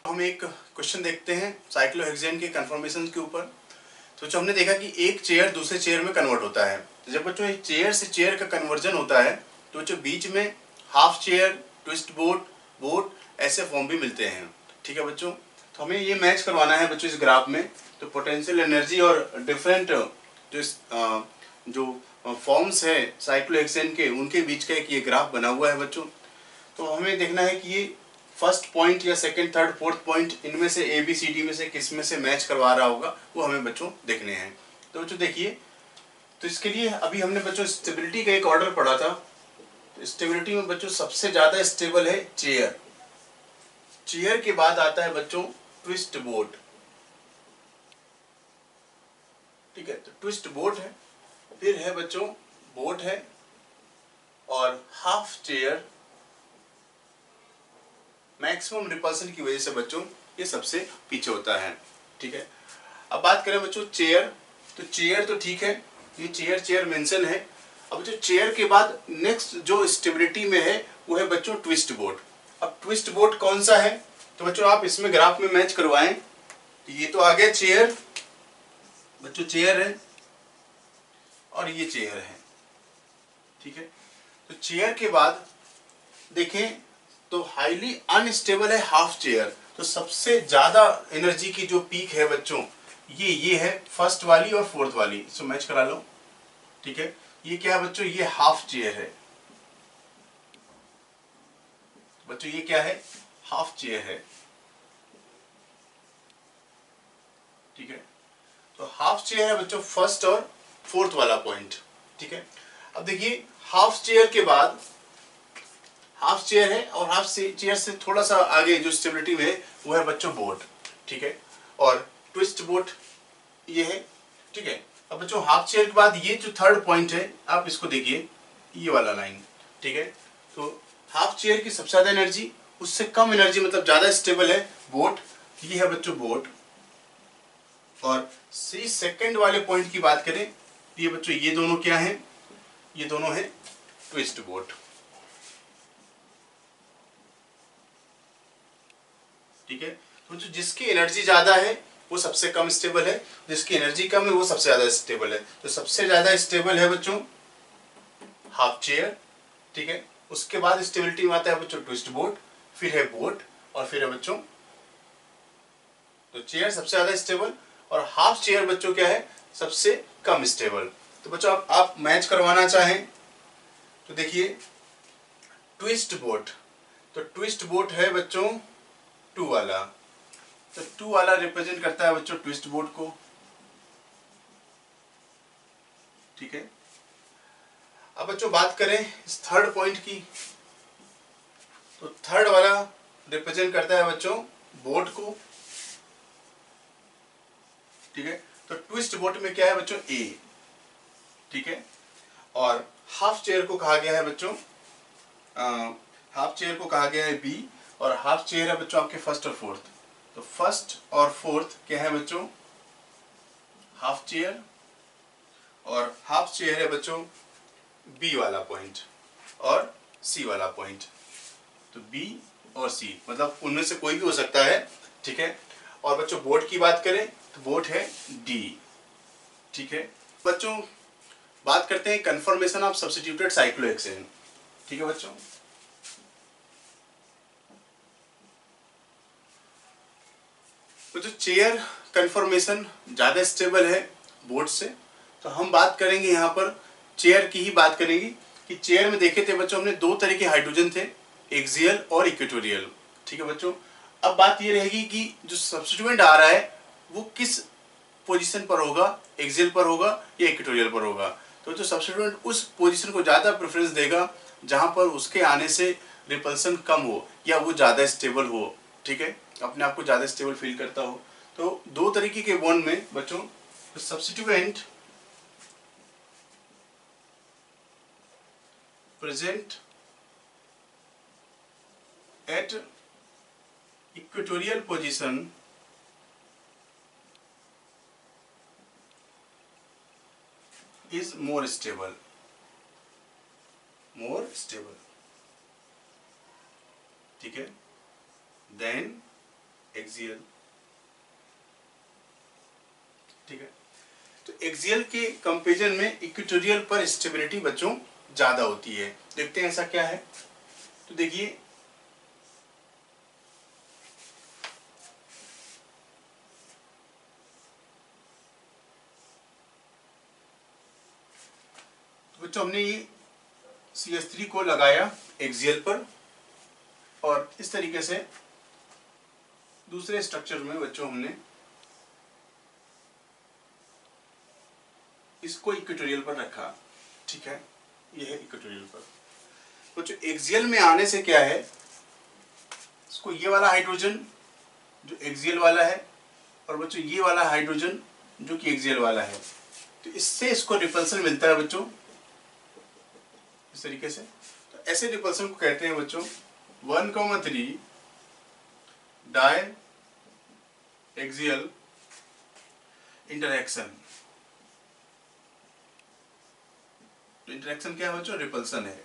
हम एक क्वेश्चन देखते हैं साइक्लोहेक्सेन के कन्फर्मेशन के ऊपर। तो बच्चों हमने देखा कि एक चेयर दूसरे चेयर में कन्वर्ट होता है। तो जब बच्चों एक चेयर से चेयर का कन्वर्जन होता है तो बच्चों बीच में half chair, twist boat, boat ऐसे फॉर्म भी मिलते हैं। ठीक है बच्चों, तो हमें ये मैच करवाना है बच्चों इस ग्राफ में। तो पोटेंशियल एनर्जी और डिफरेंट जो इस, आ, जो फॉर्म्स है साइक्लोहेक्सेन के, उनके बीच का एक ये ग्राफ बना हुआ है बच्चों। तो हमें देखना है कि ये फर्स्ट पॉइंट या सेकंड, थर्ड, फोर्थ पॉइंट इनमें से ए बी सी डी में से किस में से मैच करवा रहा होगा, वो हमें बच्चों देखने हैं। तो बच्चों देखिए, तो इसके लिए अभी हमने बच्चों स्टेबिलिटी का एक ऑर्डर पढ़ा था। तो स्टेबिलिटी में बच्चों सबसे ज्यादा स्टेबल है चेयर। चेयर के बाद आता है बच्चों ट्विस्ट बोट। ठीक है, तो ट्विस्ट बोट है, फिर है बच्चों बोट है, और हाफ चेयर मैक्सिमम रिपल्सन की वजह से बच्चों ये सबसे पीछे होता है। ठीक है, अब बात करें बच्चों चेयर। तो चेयर तो ठीक है, ये चेयर चेयर मेंशन है। अब जो चेयर के बाद नेक्स्ट जो स्टेबिलिटी में है वो है बच्चों ट्विस्ट बोट। अब ट्विस्ट बोट कौन सा है, तो बच्चों आप इसमें ग्राफ में मैच करवाएं। तो ये तो आ गया चेयर, बच्चों चेयर है और ये चेयर है। ठीक है, तो चेयर के बाद देखें तो हाईली अनस्टेबल है हाफ चेयर। तो सबसे ज्यादा एनर्जी की जो पीक है बच्चों, ये ये है फर्स्ट वाली और फोर्थ वाली, इसको मैच करा लो। ठीक है, ये क्या है बच्चों, ये हाफ चेयर है। बच्चों ये क्या है, हाफ चेयर है। ठीक है, तो हाफ चेयर है बच्चों फर्स्ट और फोर्थ वाला पॉइंट। ठीक है, अब देखिए हाफ चेयर के बाद हाफ चेयर है, और हाफ चेयर से थोड़ा सा आगे जो स्टेबिलिटी में है वो है बच्चों बोट। ठीक है, और ट्विस्ट बोट ये है। ठीक है, अब बच्चों हाफ चेयर के बाद ये जो थर्ड पॉइंट है, आप इसको देखिए, ये वाला लाइन। ठीक है, तो हाफ चेयर की सबसे ज्यादा एनर्जी, उससे कम एनर्जी मतलब ज्यादा स्टेबल है बोट, ये है बच्चों बोट। और सी सेकंड वाले पॉइंट की बात करें, ये बच्चों ये दोनों क्या है, ये दोनों है ट्विस्ट बोट। ठीक है, तो जो जिसकी एनर्जी ज्यादा है वो सबसे कम स्टेबल है, जिसकी एनर्जी कम है वो सबसे ज्यादा स्टेबल है। तो सबसे ज्यादा स्टेबल है बच्चों हाफ चेयर। ठीक है, उसके बाद स्टेबिलिटी में आता है बच्चों ट्विस्ट बोट, फिर है बोट, और फिर है बच्चों तो चेयर सबसे ज्यादा स्टेबल, और हाफ चेयर बच्चों क्या है, सबसे कम स्टेबल। तो बच्चों आप, आप मैच करवाना चाहें तो देखिए ट्विस्ट बोट, तो ट्विस्ट बोट है बच्चों टू वाला। तो टू वाला रिप्रेजेंट करता है बच्चों ट्विस्ट बोट को। ठीक है, अब बच्चों बात करें इस थर्ड पॉइंट की, तो थर्ड वाला रिप्रेजेंट करता है बच्चों बोट को। ठीक है, तो ट्विस्ट बोट में क्या है बच्चों, ए। ठीक है, और हाफ चेयर को कहा गया है बच्चों, हाफ चेयर को कहा गया है बी, और हाफ चेयर है बच्चों आपके फर्स्ट और फोर्थ। तो फर्स्ट और फोर्थ क्या है बच्चों, हाफ चेयर, और हाफ चेयर है बच्चों बी वाला पॉइंट और सी वाला पॉइंट। तो बी और सी मतलब उनमें से कोई भी हो सकता है। ठीक है, और बच्चों बोट की बात करें तो बोट है डी। ठीक है, बच्चों बात करते हैं कन्फर्मेशन ऑफ सब्स्टिट्यूटेड साइक्लोहेक्सेन। ठीक है बच्चों, तो जो चेयर कन्फर्मेशन ज्यादा स्टेबल है बोट से, तो हम बात करेंगे यहाँ पर चेयर की ही बात करेंगे कि चेयर में देखे थे बच्चों हमने दो तरह के हाइड्रोजन थे, एक्सियल और इक्वेटोरियल। ठीक है बच्चों, अब बात ये रहेगी कि जो सब्स्टिट्यूएंट आ रहा है वो किस पोजीशन पर होगा, एक्सियल पर होगा या इक्वेटोरियल पर होगा। तो जो सब्स्टिट्यूएंट उस पोजीशन को ज्यादा प्रेफरेंस देगा जहां पर उसके आने से रिपल्सन कम हो या वो ज्यादा स्टेबल हो। ठीक है, अपने आप को ज्यादा स्टेबल फील करता हो। तो दो तरीके के बॉन्ड में बच्चों substituent present at equatorial position is more stable, more stable. ठीक है, then एक्सियल, ठीक है। तो एक्सियल के कंपेरिजन में इक्वेटोरियल पर स्टेबिलिटी बच्चों ज्यादा होती है। देखते हैं ऐसा क्या है। तो देखिए बच्चों हमने ये सी एस थ्री को लगाया एक्सियल पर और इस तरीके से दूसरे स्ट्रक्चर में बच्चों हमने इसको इक्वेटोरियल पर रखा, ठीक है। ये है इक्वेटोरियल पर। बच्चों एक्सियल में आने से क्या है, इसको ये वाला हाइड्रोजन जो एक्सियल वाला है और बच्चों ये वाला हाइड्रोजन जो कि एक्सियल वाला है, तो इससे इसको रिपल्सन मिलता है बच्चों इस तरीके से। तो ऐसे रिपल्सन को कहते हैं बच्चों one comma three di axial interaction. तो इंटरैक्शन क्या है बच्चों, रिपल्सन है।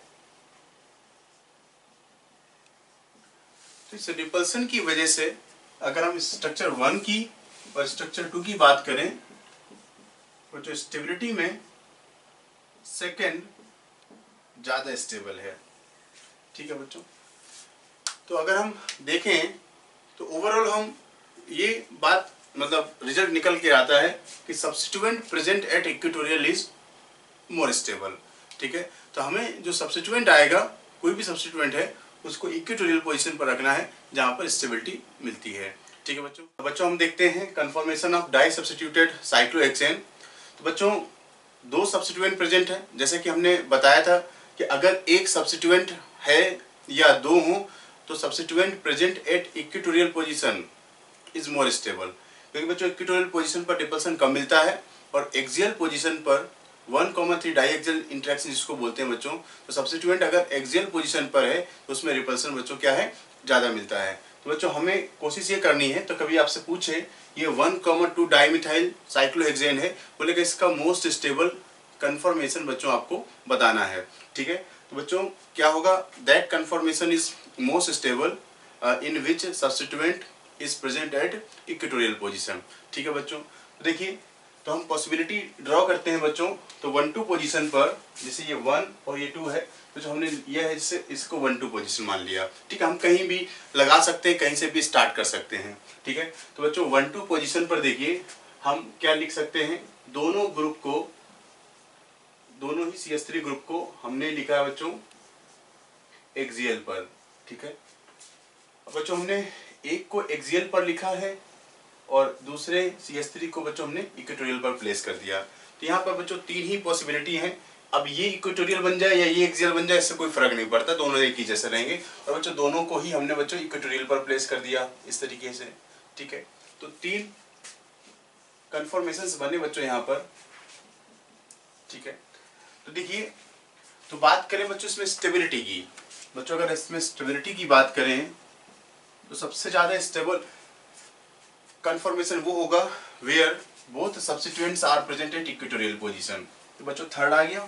तो इस रिपल्सन की वजह से अगर हम स्ट्रक्चर वन की और स्ट्रक्चर टू की बात करें तो जो स्टेबिलिटी में सेकेंड ज्यादा स्टेबल है, ठीक है बच्चों। तो अगर हम देखें तो ओवरऑल हम ये बात मतलब रिजल्ट निकल के आता है कि substituent present at equatorial is more stable, ठीक है। तो हमें जो सब्स्टिट्यूएंट आएगा, कोई भी सब्स्टिट्यूएंट है, उसको इक्वेटोरियल पोजीशन पर रखना है जहां पर स्टेबिलिटी मिलती है, ठीक है बच्चों। बच्चों हम देखते हैं conformation of di substituted cyclohexane. तो बच्चों दो सब्स्टिट्यूएंट प्रेजेंट है, जैसे कि हमने बताया था कि अगर एक सब्स्टिट्यूएंट है या दो हो तो substituent present at equatorial position is more stable, क्योंकि बच्चों इक्वेटोरियल पोजीशन पर रिपल्सन कम मिलता है और एक्सियल पोजीशन पर one comma three di axial interaction जिसको बोलते हैं बच्चों। तो सब्स्टिट्यूएंट अगर एक्सियल पोजीशन पर है तो उसमें रिपल्सन बच्चों क्या है, ज्यादा मिलता है। तो बच्चों हमें कोशिश ये करनी है, तो कभी आपसे पूछे ये one comma two dimethyl cyclohexane है, बोलेगा इसका मोस्ट स्टेबल कन्फर्मेशन बच्चों आपको बताना है, ठीक है। तो बच्चों क्या होगा, that conformation is most stable in which substituent is present at equatorial position, ठीक है बच्चों। तो देखिए तो हम पॉसिबिलिटी ड्रॉ करते हैं बच्चों। तो वन टू पोजीशन पर जैसे ये वन और ये टू है, तो जो हमने ये है जिससे इसको वन टू पोजीशन मान लिया, ठीक है। हम कहीं भी लगा सकते हैं, कहीं से भी स्टार्ट कर सकते हैं, ठीक है। तो बच्चों वन टू पोजीशन पर देखिए हम क्या लिख सकते हैं, दोनों ग्रुप को, दोनों ही सी एस थ्री ग्रुप को हमने लिखा है बच्चों एक्सियल पर, ठीक है। बच्चों हमने एक को एक्सियल पर लिखा है और दूसरे सी एस थ्री को बच्चों हमने इक्वेटोरियल पर प्लेस कर दिया। तो यहाँ पर बच्चों तीन ही पॉसिबिलिटी हैं। अब ये इक्वेटोरियल बन जाए या ये एक्सियल बन जाए, इससे कोई फर्क नहीं पड़ता, दोनों एक ही जैसे रहेंगे। और बच्चों दोनों को ही हमने बच्चों इक्वेटोरियल पर प्लेस कर दिया इस तरीके से, ठीक है। तो तीन कन्फर्मेशंस बने बच्चों यहाँ पर, ठीक है। तो देखिए तो बात करें बच्चों इसमें स्टेबिलिटी की। बच्चों अगर इसमें स्टेबिलिटी की बात करें तो सबसे ज्यादा स्टेबल कन्फर्मेशन वो होगा where both substituents are present at equatorial position. तो बच्चों थर्ड आ गया,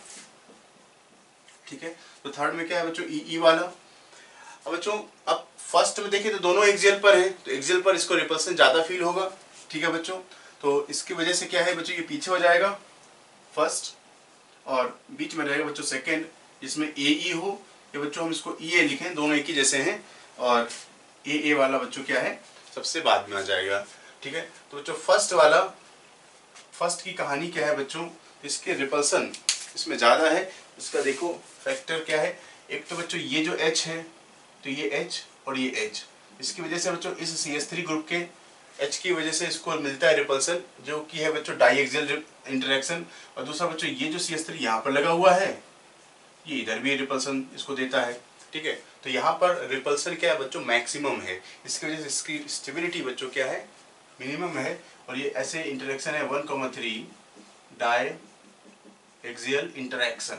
ठीक है। तो थर्ड में क्या है बच्चों, ई ई वाला। अब बच्चों अब फर्स्ट में देखिए तो दोनों एक्सियल पर हैं, तो एक्सियल पर इसको रिपल्सन ज्यादा फील होगा, ठीक है बच्चों। तो इसकी वजह से क्या है बच्चों, ये पीछे हो जाएगा फर्स्ट और बीच में रहेगा बच्चों सेकेंड, जिसमें ए ई हो। ये बच्चों हम इसको ई ए लिखें, दोनों एक ही जैसे हैं, और ए ए वाला बच्चों क्या है सबसे बाद में आ जाएगा, ठीक है। तो बच्चों फर्स्ट वाला, फर्स्ट की कहानी क्या है बच्चों, इसके रिपल्सन इसमें ज्यादा है। इसका देखो फैक्टर क्या है, एक तो बच्चों ये जो H है, तो ये H और ये H, इसकी वजह से बच्चों इस सी एस थ्री ग्रुप के H की वजह से इसको मिलता है रिपल्सन, जो कि है बच्चों डाई एक्सियल इंटरेक्शन। और दूसरा बच्चों ये जो सी एस थ्री यहाँ पर लगा हुआ है, ये इधर भी रिपल्सन इसको देता है, ठीक है। तो यहाँ पर रिपल्सन क्या है बच्चों, मैक्सिमम है, इसकी वजह से इसकी स्टेबिलिटी बच्चों क्या है, मिनिमम है। और ये ऐसे इंटरेक्शन है one comma three di axial interaction,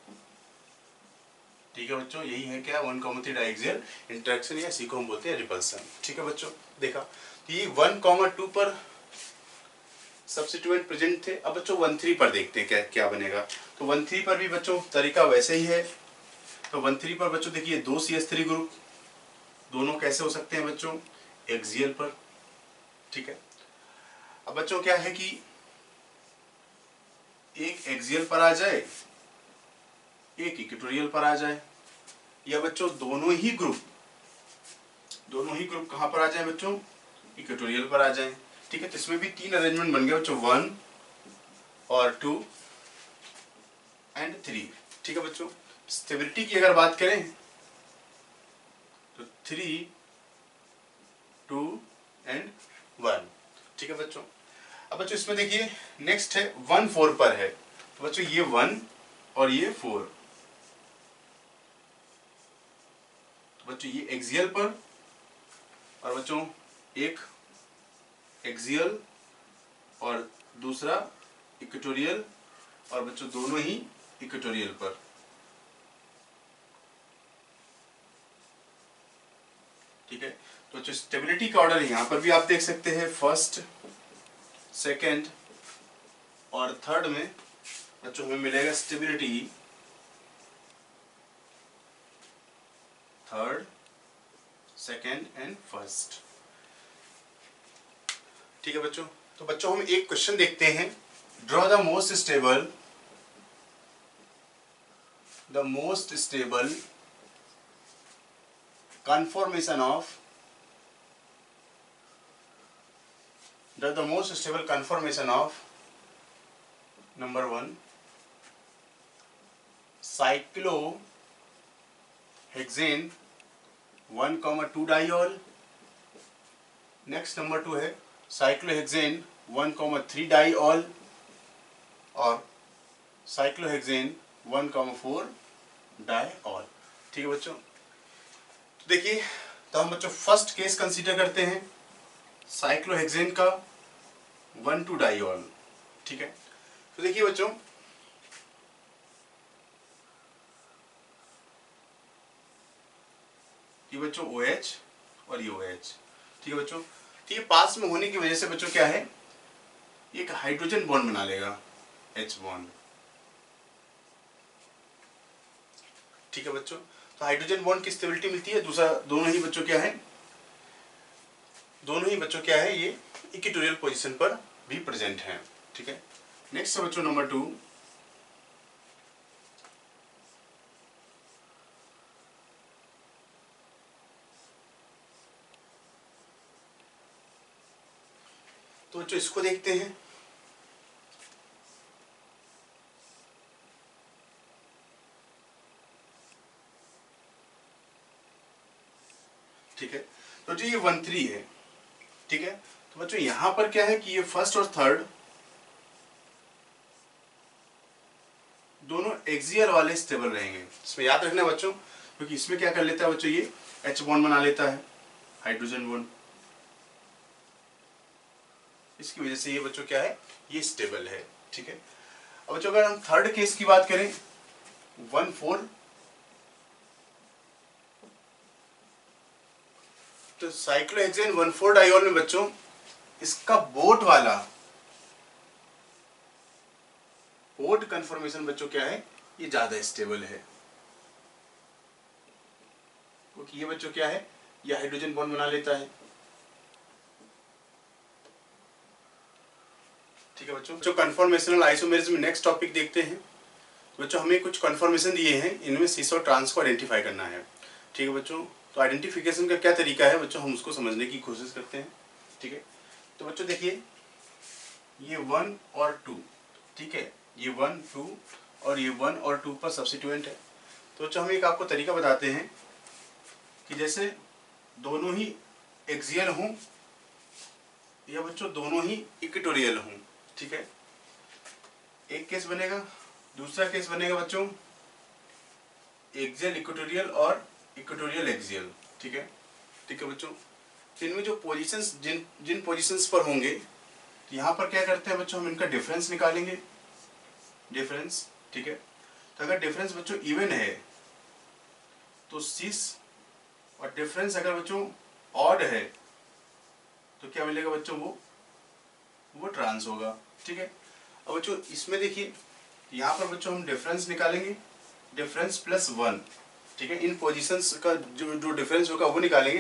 ठीक है बच्चों। यही है क्या, one comma three di axial interaction, या इसी को हम बोलते हैं रिपल्सन, ठीक है बच्चों। देखा तो ये वन कॉमा टू पर सब्स्टिट्यूएंट प्रेजेंट थे। अब बच्चों वन थ्री पर देखते हैं क्या क्या बनेगा। तो वन थ्री पर भी बच्चों तरीका वैसे ही है। तो वन थ्री पर बच्चों देखिए दो सी एस थ्री ग्रुप, दोनों कैसे हो सकते हैं बच्चों, एक्सियल पर, ठीक है। अब बच्चों क्या है कि एक एक्सियल पर आ जाए, एक इक्वेटोरियल पर आ जाए, या बच्चों दोनों ही ग्रुप दोनों ही ग्रुप कहां पर आ जाए बच्चों, इक्वेटोरियल पर आ जाए, ठीक है। तो इसमें भी तीन अरेंजमेंट बन गए बच्चों, वन और टू एंड थ्री, ठीक है बच्चों। स्टेबिलिटी की अगर बात करें तो थ्री, टू एंड वन, ठीक है बच्चों। अब बच्चों इसमें देखिए नेक्स्ट है वन फोर पर है, तो बच्चों ये वन और ये फोर, तो बच्चों ये एक्सियल पर, और बच्चों एक एक्सियल और दूसरा इक्वेटोरियल, और बच्चों दोनों ही इक्वेटोरियल पर, ठीक है। तो बच्चों स्टेबिलिटी का ऑर्डर यहां पर भी आप देख सकते हैं, फर्स्ट, सेकंड और थर्ड में बच्चों हमें मिलेगा stability third, second and first, ठीक है बच्चों। तो बच्चों हम एक क्वेश्चन देखते हैं, draw the most stable the most stable conformation of the, the most stable conformation of number one cyclohexane one comma two diol, next number two है cyclohexane one comma three diol और cyclohexane one comma four diol, ठीक है बच्चों। तो देखिए, तो हम बच्चों फर्स्ट केस कंसीडर करते हैं साइक्लोहेक्सेन का वन टू डाइऑल, ठीक है। तो देखिए बच्चों, ये बच्चों OH और ये OH, ठीक है बच्चों। तो ये पास में होने की वजह से बच्चों क्या है, ये एक हाइड्रोजन बॉन्ड बना लेगा, H बॉन्ड, ठीक है बच्चों। तो हाइड्रोजन बॉन्ड की स्टेबिलिटी मिलती है, दूसरा दोनों ही बच्चों क्या है, दोनों ही बच्चों क्या है, ये इक्वेटोरियल पोजीशन पर भी प्रेजेंट हैं, ठीक है। नेक्स्ट है बच्चों नंबर टू, तो बच्चों इसको देखते हैं, ठीक है। तो जो ये वन थ्री है, ठीक है। तो बच्चों यहां पर क्या है कि ये फर्स्ट और थर्ड दोनों एक्सियल वाले स्टेबल रहेंगे, इसमें याद रखना बच्चों, क्योंकि इसमें क्या कर लेता है बच्चों, ये H बॉन्ड बना लेता है, हाइड्रोजन बॉन्ड, इसकी वजह से ये बच्चों क्या है, ये स्टेबल है, ठीक है। अब बच्चों अगर हम थर्ड केस की बात करें, वन फोर, तो साइक्लोहेक्सेन वन फोर डाइऑल में बच्चों इसका बोट वाला बोट कन्फर्मेशन बच्चों क्या है, ये ज्यादा स्टेबल है, क्योंकि ये बच्चों क्या है, ये हाइड्रोजन बॉन्ड बना लेता है, ठीक है बच्चों। जो कन्फर्मेशनल आइसोमेरिज्म नेक्स्ट टॉपिक देखते हैं। तो बच्चों हमें कुछ कन्फर्मेशन दिए हैं, इनमें सिस और ट्रांस को आइडेंटिफाई करना है, ठीक है बच्चों। तो आइडेंटिफिकेशन का क्या तरीका है बच्चों, हम उसको समझने की कोशिश करते हैं, ठीक है। तो बच्चों देखिए, ये वन और टू, ठीक है, ये वन टू और ये वन और टू पर सब्स्टिट्यूएंट है। तो बच्चों हम एक आपको तरीका बताते हैं कि जैसे दोनों ही एक्सियल हों या बच्चों दोनों ही इक्वेटोरियल हों, ठीक है, एक केस बनेगा। दूसरा केस बनेगा बच्चों एक्सियल इक्वेटोरियल और इक्वेटोरियल एक्सियल, ठीक है, ठीक है बच्चों। इनमें जो पोजीशंस जिन जिन पोजीशंस पर होंगे, यहाँ पर क्या करते हैं बच्चों, हम इनका डिफरेंस निकालेंगे, डिफरेंस, ठीक है। तो अगर डिफरेंस बच्चों इवन है तो सिस, और डिफरेंस अगर बच्चों ऑड है तो क्या मिलेगा बच्चों, वो वो ट्रांस होगा, ठीक है। अब बच्चों इसमें देखिए, यहाँ पर बच्चों हम डिफरेंस निकालेंगे, डिफरेंस प्लस वन, ठीक है। इन पोजीशंस का जो जो डिफरेंस होगा वो निकालेंगे,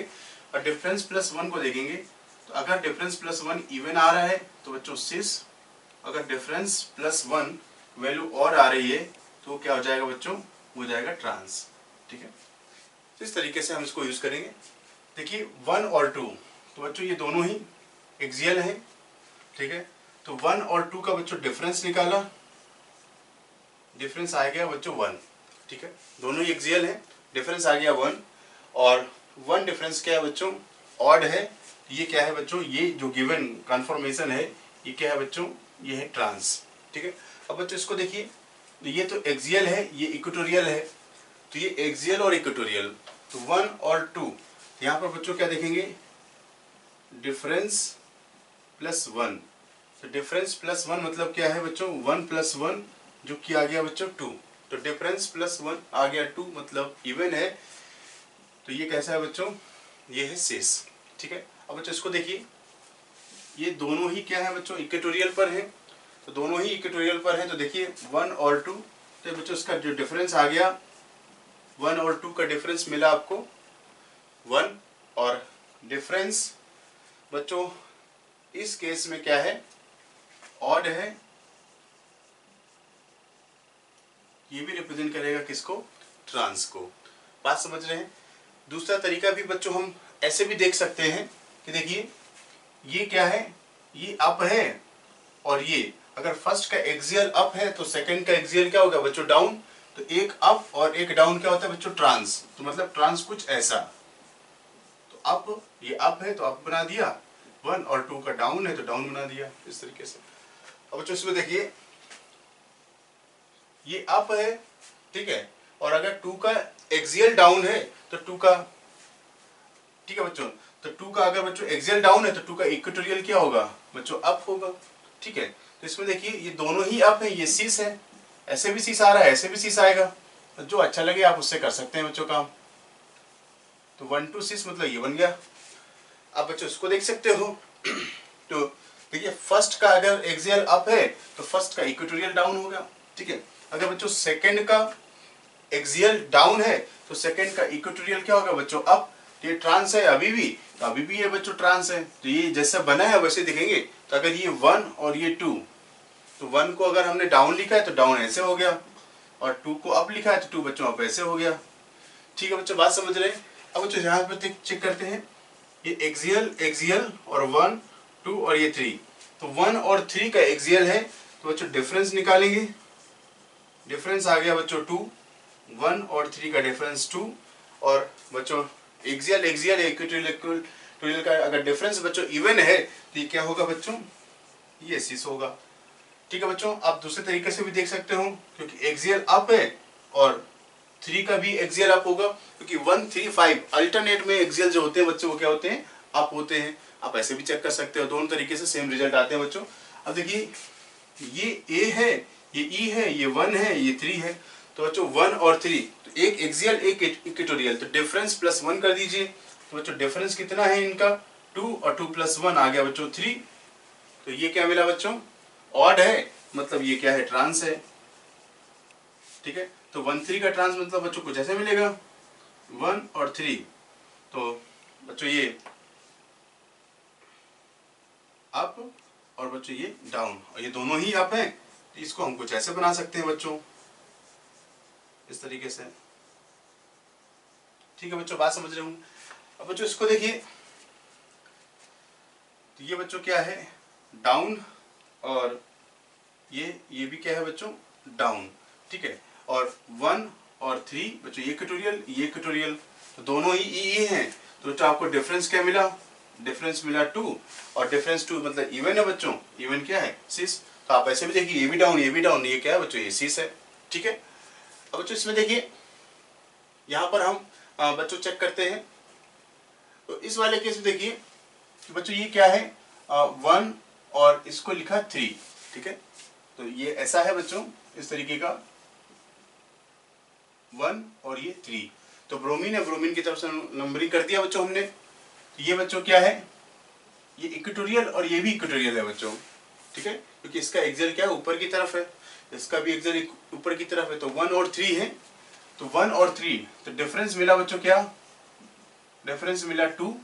और डिफरेंस प्लस वन को देखेंगे तो अगर डिफरेंस प्लस वन इवन आ रहा है तो बच्चों सिस, अगर डिफरेंस प्लस वन वैल्यू और आ रही है तो क्या हो जाएगा बच्चों, हो जाएगा ट्रांस। ठीक है, तो इस तरीके से हम इसको यूज करेंगे। देखिए वन और टू, तो बच्चों ये दोनों ही एक्सियल हैं। ठीक है, तो वन और टू का बच्चों डिफरेंस निकाला, डिफरेंस आ गया बच्चों वन। ठीक है, दोनों ही एक्सियल हैं, डिफरेंस आ गया वन, और वन डिफरेंस क्या है बच्चों, ऑड है। ये क्या है बच्चों, ये जो गिवन कन्फर्मेशन है ये क्या है बच्चों, ये है ट्रांस। ठीक है, अब बच्चों इसको देखिए, तो ये तो एक्सियल है, ये इक्वेटोरियल है, तो ये एक्सियल और इक्वेटोरियल, तो वन और टू, यहाँ पर बच्चों क्या देखेंगे, डिफरेंस प्लस वन। तो डिफरेंस प्लस वन मतलब क्या है बच्चों, वन प्लस वन जो कि आ गया बच्चों टू, तो डिफरेंस प्लस वन आ गया टू मतलब इवन है। तो ये कैसा है बच्चों, ये है शेष। ठीक है, अब बच्चों इसको देखिए, ये दोनों ही क्या है बच्चों, इक्वेटोरियल पर है, तो दोनों ही इक्वेटोरियल पर है, तो देखिए वन और टू, तो बच्चों इसका जो डिफरेंस आ गया, वन और टू का डिफरेंस मिला आपको वन, और डिफरेंस बच्चों इस केस में क्या है, ऑड है, ये भी रिप्रेजेंट करेगा किसको, ट्रांस को। बात समझ रहे हैं। दूसरा तरीका भी बच्चों हम ऐसे भी देख सकते हैं कि देखिए ये क्या है, ये अप है, और ये अगर फर्स्ट का एक्सियल अप है तो सेकंड का एक्सियल क्या होगा बच्चों, डाउन। तो एक अप और एक डाउन क्या होता है बच्चों, ट्रांस। तो मतलब ट्रांस कुछ ऐसा, तो अप, ये अप है तो अप बना दिया वन, और टू का डाउन है तो डाउन बना दिया, इस तरीके से। अब बच्चों इसमें देखिए ये अप है, ठीक है, और अगर टू का एक्सियल डाउन है तो टू का, ठीक है बच्चों, तो टू का अगर बच्चों एक्सियल डाउन है तो टू का इक्वेटोरियल क्या होगा बच्चों, अप होगा। ठीक है, तो इसमें देखिए ये दोनों ही अप है, ये सीस है, ऐसे भी सीस आ रहा है, ऐसे भी सीस आएगा, तो जो अच्छा लगे आप उससे कर सकते हैं बच्चों काम। तो वन टू सिक्स मतलब ये बन गया। अब बच्चों इसको देख सकते हो तो देखिए फर्स्ट का अगर एक्सियल अप है तो फर्स्ट का इक्वेटोरियल डाउन होगा। ठीक है, अगर बच्चों सेकंड का एक्सियल डाउन है तो सेकंड का इक्वेटोरियल क्या होगा बच्चों, अप। ये ट्रांस है अभी भी, तो अभी भी ये बच्चों ट्रांस है, तो ये जैसा बना है वैसे दिखेंगे। तो अगर ये वन और ये टू, तो वन को अगर हमने डाउन लिखा है तो डाउन ऐसे हो गया, और टू को अप लिखा है तो टू बच्चों अप ऐसे हो गया। ठीक है बच्चों, बात समझ रहे हैं। अब बच्चों यहाँ पर चेक करते हैं, ये एक्सियल एक्सियल और वन टू और ये थ्री, तो वन और थ्री का एक्सियल है तो बच्चों डिफरेंस निकालेंगे, डिफरेंस आ गया बच्चों टू, वन और थ्री का डिफरेंस टू, और बच्चों एक्सियल एक्सियल इक्वेटोरियल इक्वेटोरियल का अगर डिफरेंस बच्चों इवन है तो ये क्या होगा बच्चों, ये सिस होगा। ठीक है बच्चों, आप दूसरे तरीके से भी देख सकते हो, क्योंकि एक्सियल अप है और थ्री का भी एक्सियल अप होगा, क्योंकि वन थ्री फाइव अल्टरनेट में एक्सियल जो होते हैं बच्चों वो क्या होते हैं, अप होते हैं। आप ऐसे भी चेक कर सकते हो, दोनों तरीके से सेम रिजल्ट आते हैं बच्चों। अब देखिए ये ए है, ये ई है, ये वन है, ये थ्री है, तो बच्चों वन और थ्री, तो एक एक्सियल एक इक्वेटोरियल, तो डिफरेंस प्लस वन कर दीजिए। तो बच्चों डिफरेंस कितना है इनका, टू, और टू प्लस वन आ गया बच्चों थ्री, तो ये क्या मिला बच्चों, ऑड है, मतलब ये क्या है, ट्रांस है। ठीक है, तो वन थ्री का ट्रांस मतलब बच्चों कुछ ऐसे मिलेगा, वन और थ्री, तो बच्चों ये अप और बच्चों ये डाउन, और ये दोनों ही अप हैं, तो इसको हम कुछ ऐसे बना सकते हैं बच्चों, इस तरीके से। ठीक है बच्चों, बात समझ रहे होंगे। अब बच्चों इसको देखिए, तो ये बच्चों क्या है, डाउन, और ये ये भी क्या है बच्चों, डाउन। ठीक है, और वन और थ्री बच्चों ये इक्वेटोरियल, ये इक्वेटोरियल, तो दोनों ही ई ई हैं, तो बच्चों आपको डिफरेंस क्या मिला, डिफरेंस मिला टू, और डिफरेंस टू मतलब इवन है बच्चों, इवन क्या है, सिस। तो आप ऐसे भी देखिए, ये भी डाउन, ये भी डाउन, ये क्या है बच्चों, ये सिस है। ठीक है, अब बच्चों इसमें देखिए, यहाँ पर हम आ, बच्चों चेक करते हैं, तो इस वाले केस में देखिए कि बच्चों ये क्या है, आ, वन और इसको लिखा थ्री। ठीक है, तो ये ऐसा है बच्चों, इस तरीके का वन और ये थ्री, तो ब्रोमीन है, ब्रोमीन की तरफ से नंबरिंग कर दिया बच्चों हमने। तो ये बच्चों क्या है, ये इक्वेटोरियल और ये भी इक्वेटोरियल है बच्चों। ठीक है, क्योंकि इसका एक्सियल क्या है, ऊपर की तरफ है, इसका भी एक्सियल ऊपर की तरफ है, तो वन और थ्री है, तो वन और थ्री, तो डिफरेंस मिला बच्चों क्या, डिफरेंस मिला टू,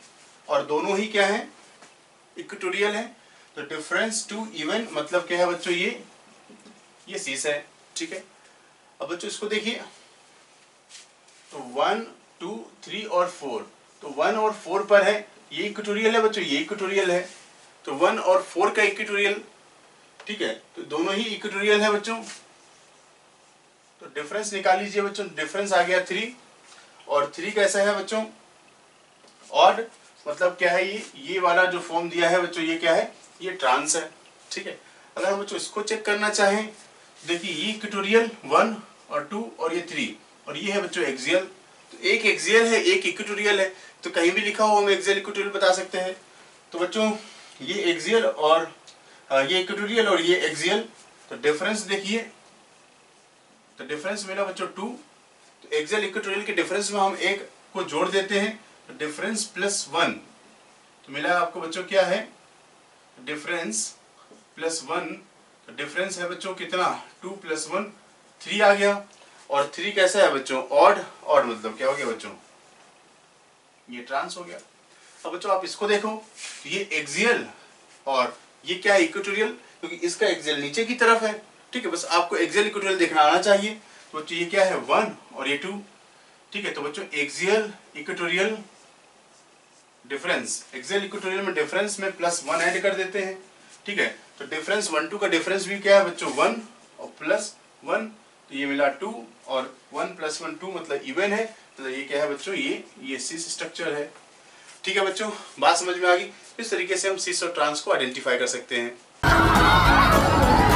और दोनों ही क्या है, इक्वेटोरियल है। तो डिफरेंस टू इवन मतलब क्या है बच्चों, ये ये शीश है, ठीक है। अब बच्चों इसको देखिए, तो वन टू थ्री और फोर, तो वन और फोर पर है, ये इक्वेटोरियल है बच्चों, ये इक्वेटोरियल है, तो वन और फोर का इक्वेटोरियल, ठीक है। तो दोनों ही इक्वेटोरियल है बच्चों। तो डिफरेंस निकाल लीजिए बच्चों, डिफरेंस आ गया थ्री, और थ्री कैसा है बच्चों, ऑड, मतलब क्या है, ये ये वाला जो फॉर्म दिया है बच्चों, ये क्या है, ये ट्रांस है, ठीक है। अगर हम बच्चों इसको चेक करना चाहें, देखिए ये इक्वेटोरियल वन और टू और ये थ्री, और ये है बच्चों एक्सियल। तो एक एक्सियल है, एक इक्वेटोरियल है, तो कहीं भी लिखा हो हम एक्सियल इक्वेटोरियल बता सकते हैं। तो बच्चों ये एक्सियल और ये इक्वेटोरियल और ये एक्सियल, तो डिफरेंस देखिए, तो डिफरेंस मिला बच्चों टू। तो एक्सियल इक्वेटोरियल के डिफरेंस में हम एक को जोड़ देते हैं, तो डिफरेंस प्लस वन, तो मिला आपको बच्चों क्या है, डिफरेंस प्लस वन। तो डिफरेंस है बच्चों कितना, टू प्लस वन, थ्री आ गया। और थ्री कैसा है बच्चों, ऑड, ऑड मतलब क्या हो गया बच्चों, ये ट्रांस हो गया। अब बच्चों आप इसको देखो, ये एक्सियल और ये क्या है, इक्वेटोरियल, क्योंकि इसका एक्सियल नीचे की तरफ है, ठीक है। बस आपको एक्सियल इक्वेटोरियल देखना आना चाहिए। तो बच्चों ये क्या है, वन और ये टू, ठीक है। तो बच्चों axial equatorial difference, axial equatorial में डिफरेंस में प्लस वन ऐड कर देते हैं, ठीक है। तो डिफरेंस वन टू का डिफरेंस भी क्या है बच्चों, वन और प्लस वन, तो ये मिला टू, और वन प्लस वन टू मतलब इवन है। तो ये क्या है बच्चों, ये ये सिस स्ट्रक्चर है, ठीक है बच्चों। बात समझ में आ गई। इस तरीके से हम सिस और ट्रांस को आइडेंटिफाई कर सकते हैं।